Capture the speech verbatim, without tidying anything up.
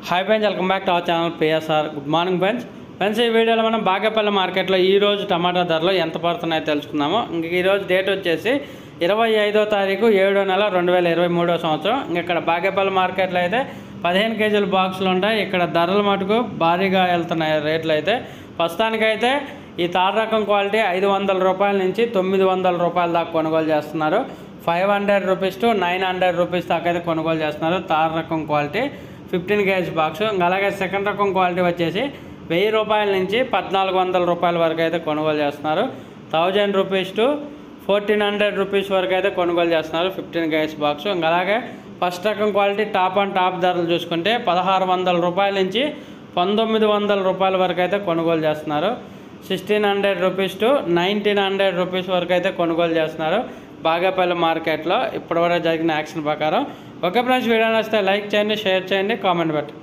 Hi friends, welcome back to our channel PSR. Good morning friends. Friends ఈ వీడియోలో మనం బాగేపల్లి మార్కెట్లో ఈరోజు టమాటా ధరలు ఎంత పడుతున్నాయో తెలుసుకుందాము. ఇంక ఈరోజు డేట్ వచ్చేసి ఇరవై ఐదో తారీఖు ఏడో నెల రెండు వేల ఇరవై మూడో సంవత్సరం. ఇంక ఇక్కడ బాగేపల్లి మార్కెట్లో అయితే పదిహేను కేజీల బాక్సులు ఉంటాయి. ఇక్కడ ధరలు మటుకు భారీగా వెళ్తున్నాయి రేట్లు అయితే. ప్రస్తుతానికైతే ఈ తార్ రకం క్వాలిటీ ఐదు వందల రూపాయల నుంచి తొమ్మిది వందల రూపాయల దాకా కొనుగోలు చేస్తున్నారు. Five hundred rupees to nine hundred rupees దాకా అయితే కొనుగోలు చేస్తున్నారు తార్ రకం క్వాలిటీ ఫిఫ్టీన్ కేజీ బాక్స్. అలాగే సెకండ్ రకం క్వాలిటీ వచ్చేసి వెయ్యి రూపాయల నుంచి పద్నాలుగు వందల రూపాయల వరకు అయితే కొనుగోలు చేస్తున్నారు. Thousand rupees to fourteen hundred rupees వరకు అయితే కొనుగోలు చేస్తున్నారు ఫిఫ్టీన్ కేజీ బాక్స్. అలాగే ఫస్ట్ రకం క్వాలిటీ టాప్ అండ్ టాప్ ధరలు చూసుకుంటే పదహారు వందల రూపాయల నుంచి పంతొమ్మిది వందల రూపాయల వరకు అయితే కొనుగోలు చేస్తున్నారు. Sixteen hundred rupees to nineteen hundred rupees వరకు అయితే కొనుగోలు చేస్తున్నారు బాగేపల్లి మార్కెట్లో ఇప్పటివరకు జరిగిన యాక్షన్ ప్రకారం. ఓకే ఫ్రెండ్స్, వీడియో నచ్చితే లైక్ చేయండి, షేర్ చేయండి, కామెంట్ పెట్టండి.